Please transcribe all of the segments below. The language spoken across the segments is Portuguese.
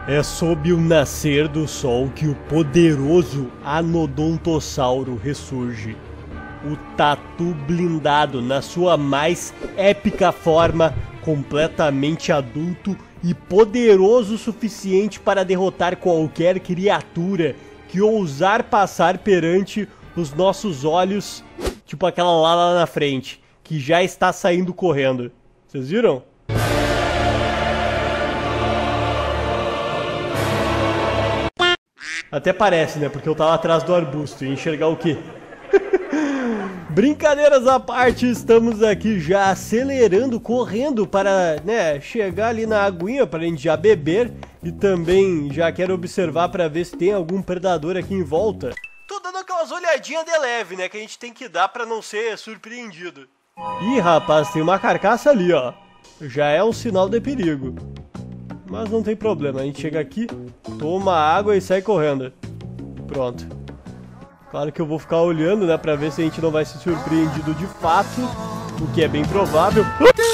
É sob o nascer do sol que o poderoso Anodontossauro ressurge. O tatu blindado na sua mais épica forma, completamente adulto e poderoso o suficiente para derrotar qualquer criatura que ousar passar perante os nossos olhos, tipo aquela lá na frente, que já está saindo correndo. Vocês viram? Até parece, né? Porque eu tava atrás do arbusto. E enxergar o quê? Brincadeiras à parte, estamos aqui já acelerando, correndo para, né, chegar ali na aguinha pra gente já beber. E também já quero observar pra ver se tem algum predador aqui em volta. Tô dando aquelas olhadinhas de leve, né? Que a gente tem que dar pra não ser surpreendido. Ih, rapaz, tem uma carcaça ali, ó. Já é um sinal de perigo. Mas não tem problema, a gente chega aqui, toma água e sai correndo. Pronto. Claro que eu vou ficar olhando, né, pra ver se a gente não vai ser surpreendido de fato, o que é bem provável.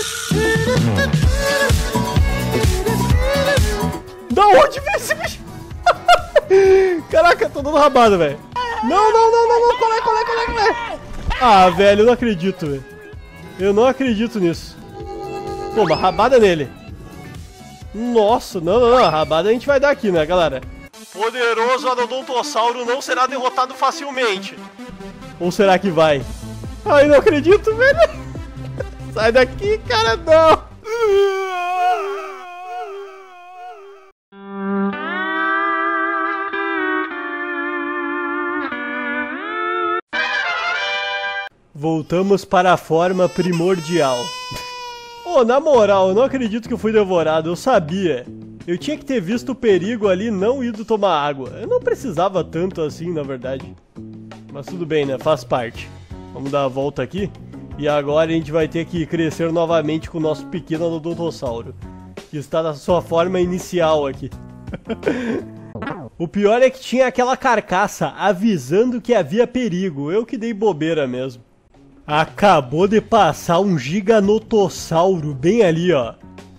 Da onde veio esse bicho? Caraca, tô dando rabada, velho. Não, qual é? Ah, velho, eu não acredito, velho. Eu não acredito nisso. Pô, uma rabada nele. Nossa, não, a rabada a gente vai dar aqui, né, galera? Poderoso Anodontossauro não será derrotado facilmente. Ou será que vai? Ai, não acredito, velho. Sai daqui, cara, não. Voltamos para a forma primordial. Pô, na moral, eu não acredito que eu fui devorado, eu sabia. Eu tinha que ter visto o perigo ali e não ido tomar água. Eu não precisava tanto assim, na verdade. Mas tudo bem, né? Faz parte. Vamos dar a volta aqui. E agora a gente vai ter que crescer novamente com o nosso pequeno Anodontossauro, que está na sua forma inicial aqui. O pior é que tinha aquela carcaça avisando que havia perigo. Eu que dei bobeira mesmo. Acabou de passar um Giganotossauro bem ali, ó.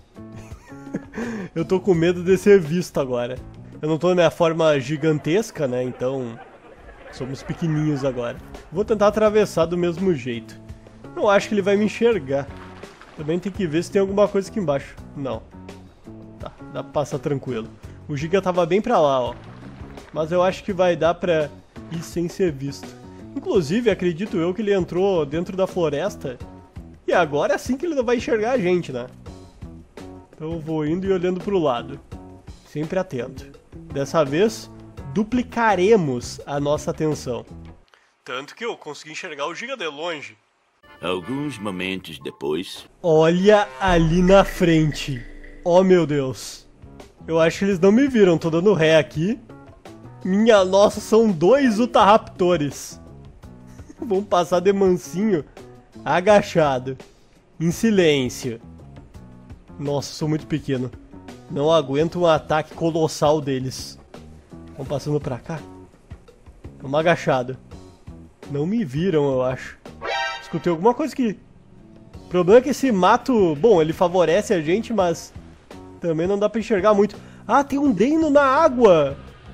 Eu tô com medo de ser visto agora. Eu não tô na minha forma gigantesca, né? Então, somos pequenininhos agora. Vou tentar atravessar do mesmo jeito. Não acho que ele vai me enxergar. Também tem que ver se tem alguma coisa aqui embaixo. Não. Tá, dá pra passar tranquilo. O Giga tava bem pra lá, ó. Mas eu acho que vai dar pra ir sem ser visto. Inclusive, acredito eu que ele entrou dentro da floresta. E agora é assim que ele não vai enxergar a gente, né? Então eu vou indo e olhando pro lado. Sempre atento. Dessa vez, duplicaremos a nossa atenção. Tanto que eu consegui enxergar o Giga de longe. Alguns momentos depois... Olha ali na frente. Oh, meu Deus. Eu acho que eles não me viram. Tô dando ré aqui. Minha nossa, são 2 Utahraptores. Vamos passar de mansinho, agachado, em silêncio. Nossa, sou muito pequeno. Não aguento um ataque colossal deles. Vamos passando pra cá. Vamos agachado. Não me viram, eu acho. Escutei alguma coisa aqui. O problema é que esse mato, bom, ele favorece a gente, mas também não dá pra enxergar muito. Ah, tem um Deino na água.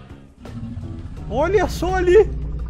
Olha só ali.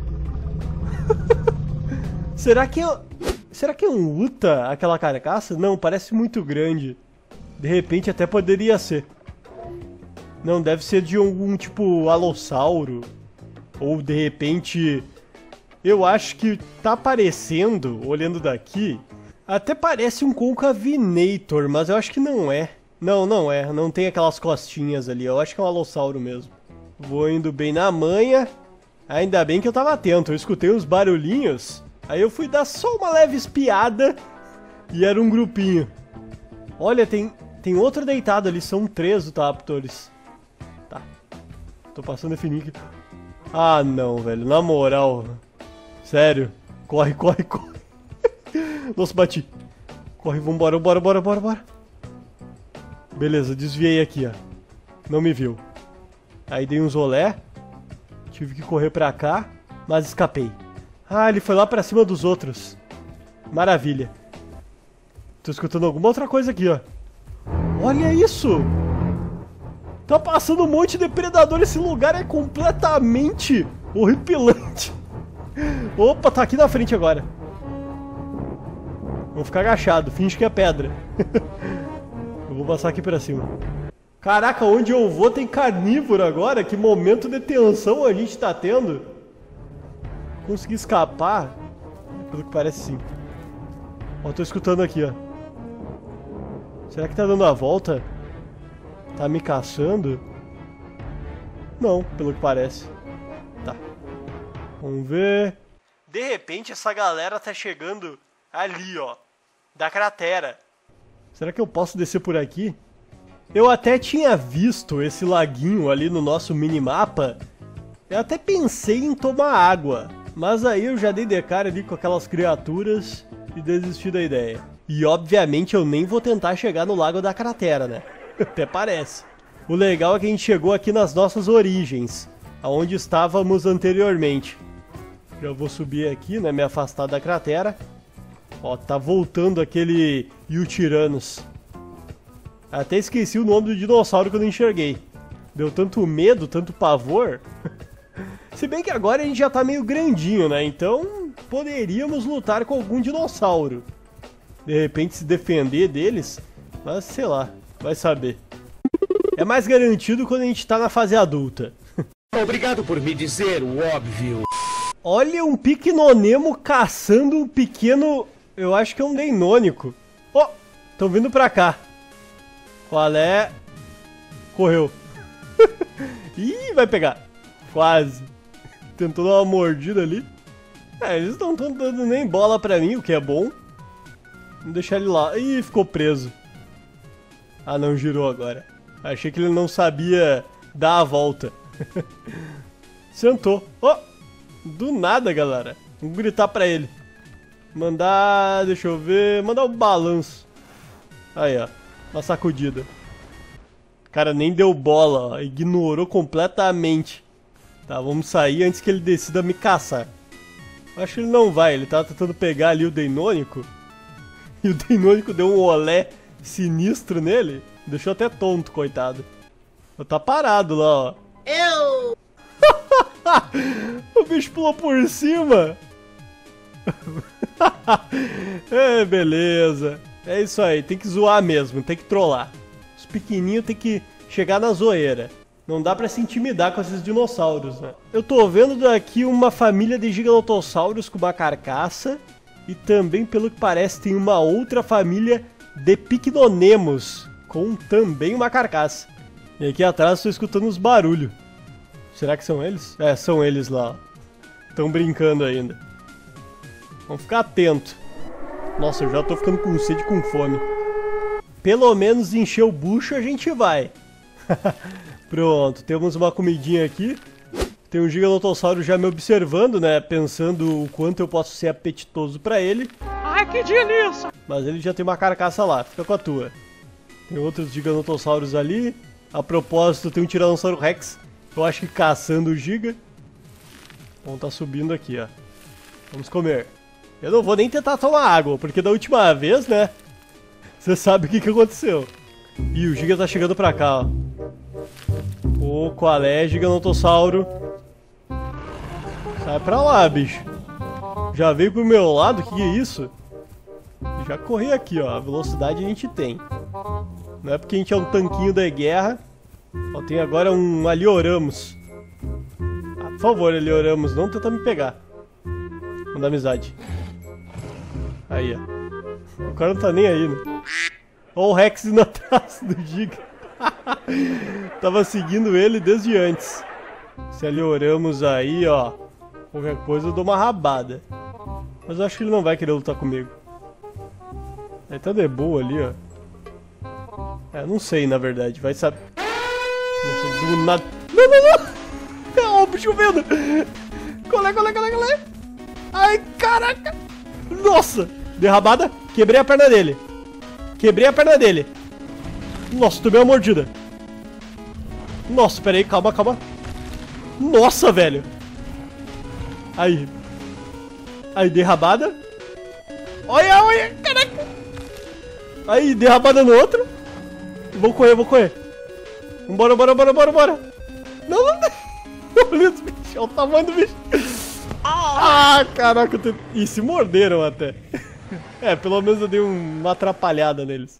Será que é um Uta, aquela carcaça? Não, parece muito grande. De repente até poderia ser. Não, deve ser de algum tipo alossauro. Ou de repente... Eu acho que tá parecendo, olhando daqui... Até parece um Concavinator, mas eu acho que não é. Não é. Não tem aquelas costinhas ali. Eu acho que é um alossauro mesmo. Vou indo bem na manha. Ainda bem que eu tava atento. Eu escutei uns barulhinhos... Aí eu fui dar só uma leve espiada e era um grupinho. Olha, tem outro deitado ali, são 3 Utahraptores. Tá, tô passando fininho aqui. Ah não, velho, na moral. Sério, corre. Nossa, bati. Corre, vambora. Beleza, desviei aqui, ó. Não me viu. Aí dei uns olé. Tive que correr pra cá, mas escapei. Ah, ele foi lá pra cima dos outros. Maravilha. Tô escutando alguma outra coisa aqui, ó. Olha isso! Tá passando um monte de predador. Esse lugar é completamente horripilante. Opa, tá aqui na frente agora. Vou ficar agachado, finge que é pedra. Eu vou passar aqui pra cima. Caraca, onde eu vou tem carnívoro agora? Que momento de tensão a gente tá tendo. Consegui escapar? Pelo que parece sim. Ó, tô escutando aqui, ó. Será que tá dando a volta? Tá me caçando? Não, pelo que parece. Tá. Vamos ver. De repente essa galera tá chegando ali, ó. Da cratera. Será que eu posso descer por aqui? Eu até tinha visto esse laguinho ali no nosso minimapa. Eu até pensei em tomar água. Mas aí eu já dei de cara ali com aquelas criaturas e desisti da ideia. E obviamente eu nem vou tentar chegar no lago da cratera, né? Até parece. O legal é que a gente chegou aqui nas nossas origens, aonde estávamos anteriormente. Já vou subir aqui, né? Me afastar da cratera. Ó, tá voltando aquele Yutyrannus. Até esqueci o nome do dinossauro que eu não enxerguei. Deu tanto medo, tanto pavor. Se bem que agora a gente já tá meio grandinho, né? Então poderíamos lutar com algum dinossauro. De repente se defender deles. Mas sei lá, vai saber. É mais garantido quando a gente tá na fase adulta. Obrigado por me dizer o óbvio. Olha um Pycnonemo caçando um pequeno... Eu acho que é um Deinônico. Ó, estão vindo pra cá. Qual é? Correu. Ih, vai pegar. Quase. Tentou dar uma mordida ali. É, eles não estão dando nem bola pra mim, o que é bom. Vamos deixar ele lá. Ih, ficou preso. Ah, não, girou agora. Achei que ele não sabia dar a volta. Sentou. Ó, do nada, galera. Vamos gritar pra ele. Mandar, deixa eu ver, mandar um balanço. Aí, ó, uma sacudida. Cara, nem deu bola, ó, ignorou completamente. Tá, vamos sair antes que ele decida me caçar. Acho que ele não vai, ele tava tentando pegar ali o Deinônico. E o Deinônico deu um olé sinistro nele. Deixou até tonto, coitado. Tá parado lá, ó. Eu! O bicho pulou por cima. É, beleza. É isso aí, tem que zoar mesmo, tem que trollar. Os pequenininhos tem que chegar na zoeira. Não dá pra se intimidar com esses dinossauros, né? Eu tô vendo daqui uma família de giganotossauros com uma carcaça. E também, pelo que parece, tem uma outra família de Pycnonemos com também uma carcaça. E aqui atrás estou escutando uns barulhos. Será que são eles? É, são eles lá. Estão brincando ainda. Vamos ficar atento. Nossa, eu já tô ficando com sede e com fome. Pelo menos encher o bucho a gente vai. Pronto, temos uma comidinha aqui. Tem um giganotossauro já me observando, né? Pensando o quanto eu posso ser apetitoso pra ele. Ai, que delícia! Mas ele já tem uma carcaça lá, fica com a tua. Tem outros giganotossauros ali. A propósito, tem um Tiranossauro Rex. Eu acho que caçando o giga. Vamos tá subindo aqui, ó. Vamos comer. Eu não vou nem tentar tomar água, porque da última vez, né? Você sabe o que aconteceu. Ih, o giga tá chegando pra cá, ó. Ô, qual é, giganotossauro? Sai pra lá, bicho. Já veio pro meu lado? O que é isso? Já corri aqui, ó. A velocidade a gente tem. Não é porque a gente é um tanquinho da guerra. Ó, tem agora um Alioramus. Ah, por favor, Alioramus, não tenta me pegar. Manda amizade. Aí, ó. O cara não tá nem aí, né? Ó o Rex indo atrás do Giga. Tava seguindo ele desde antes. Se Alioramus aí, ó. Qualquer coisa eu dou uma rabada. Mas eu acho que ele não vai querer lutar comigo. Ele tá de boa ali, ó. É, não sei, na verdade. Vai saber. Nossa, do nada. Não, não, não! Ó, o bicho vendo! Colé. Ai, caraca! Nossa! Derrabada. Quebrei a perna dele. Nossa, tomei uma mordida. Nossa, pera aí, calma. Nossa, velho. Aí, derrabada. Olha, caraca. Aí, derrabada no outro. Vou correr. Vambora, bora, bora, bora, bora. Não, não. Olha esse bicho, olha o tamanho do bicho. Ah, caraca. Ih, se morderam até. É, pelo menos eu dei uma atrapalhada neles.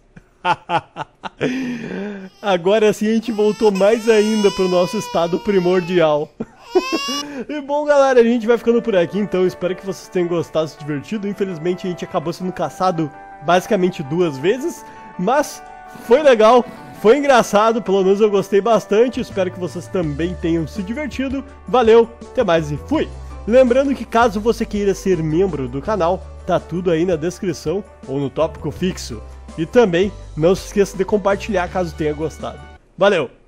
Agora sim a gente voltou mais ainda pro nosso estado primordial. E bom, galera, a gente vai ficando por aqui, então espero que vocês tenham gostado, se divertido. Infelizmente a gente acabou sendo caçado basicamente 2 vezes, mas foi legal, foi engraçado, pelo menos eu gostei bastante. Espero que vocês também tenham se divertido. Valeu, até mais e fui! Lembrando que caso você queira ser membro do canal, tá tudo aí na descrição ou no tópico fixo. E também não se esqueça de compartilhar caso tenha gostado. Valeu!